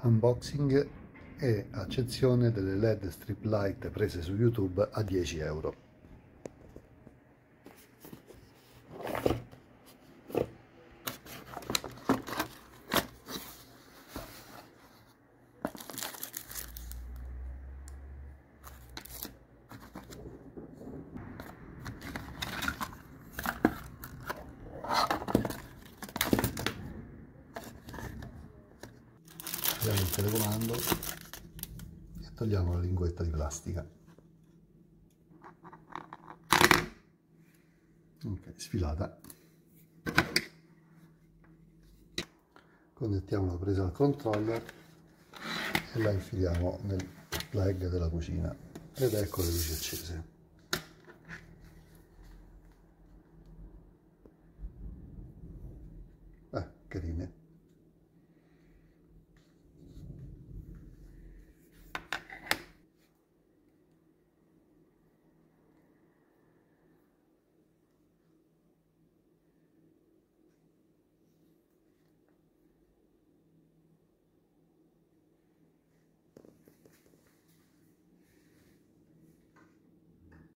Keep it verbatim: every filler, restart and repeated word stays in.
Unboxing e accezione delle L E D strip light prese su YouTube a dieci euro. Togliamo il telecomando e togliamo la linguetta di plastica. Ok, sfilata. Connettiamo la presa al controller e la infiliamo nel plug della cucina ed ecco le luci accese. Eh, carine.